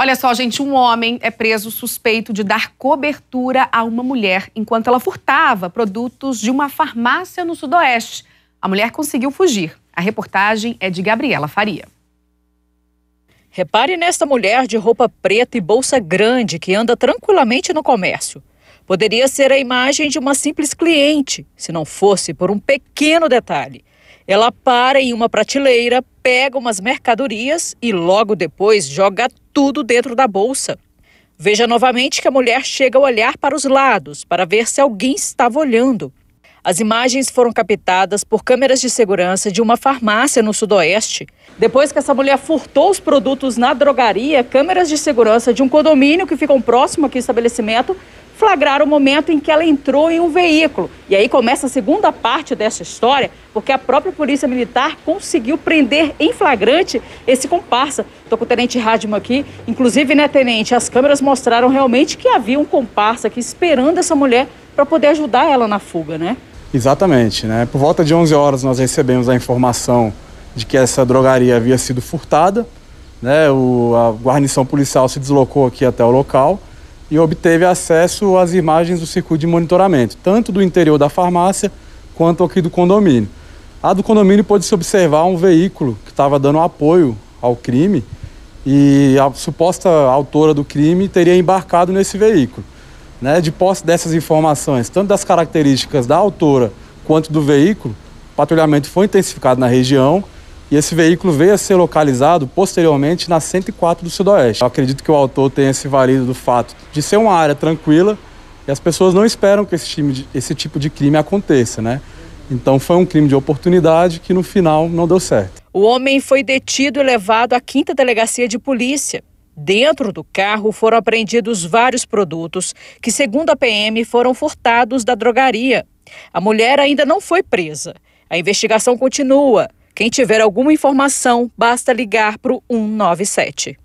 Olha só, gente, um homem é preso suspeito de dar cobertura a uma mulher enquanto ela furtava produtos de uma farmácia no Sudoeste. A mulher conseguiu fugir. A reportagem é de Gabriela Faria. Repare nesta mulher de roupa preta e bolsa grande que anda tranquilamente no comércio. Poderia ser a imagem de uma simples cliente, se não fosse por um pequeno detalhe. Ela para em uma prateleira, pega umas mercadorias e logo depois joga tudo dentro da bolsa. Veja novamente que a mulher chega a olhar para os lados para ver se alguém estava olhando. As imagens foram captadas por câmeras de segurança de uma farmácia no Sudoeste. Depois que essa mulher furtou os produtos na drogaria, câmeras de segurança de um condomínio que ficam próximo aqui ao estabelecimento flagraram o momento em que ela entrou em um veículo. E aí começa a segunda parte dessa história, porque a própria Polícia Militar conseguiu prender em flagrante esse comparsa. Estou com o Tenente Radman aqui. Inclusive, né, Tenente, as câmeras mostraram realmente que havia um comparsa aqui esperando essa mulher para poder ajudar ela na fuga, né? Exatamente, né? Por volta de 11 horas nós recebemos a informação de que essa drogaria havia sido furtada, né? A guarnição policial se deslocou aqui até o local e obteve acesso às imagens do circuito de monitoramento, tanto do interior da farmácia quanto aqui do condomínio. A do condomínio pôde-se observar um veículo que estava dando apoio ao crime e a suposta autora do crime teria embarcado nesse veículo. De posse dessas informações, tanto das características da autora quanto do veículo, o patrulhamento foi intensificado na região e esse veículo veio a ser localizado posteriormente na 104 do Sudoeste. Eu acredito que o autor tenha se valido do fato de ser uma área tranquila e as pessoas não esperam que esse tipo de crime aconteça, né? Então foi um crime de oportunidade que no final não deu certo. O homem foi detido e levado à 5ª Delegacia de Polícia. Dentro do carro foram apreendidos vários produtos que, segundo a PM, foram furtados da drogaria. A mulher ainda não foi presa. A investigação continua. Quem tiver alguma informação, basta ligar para o 197.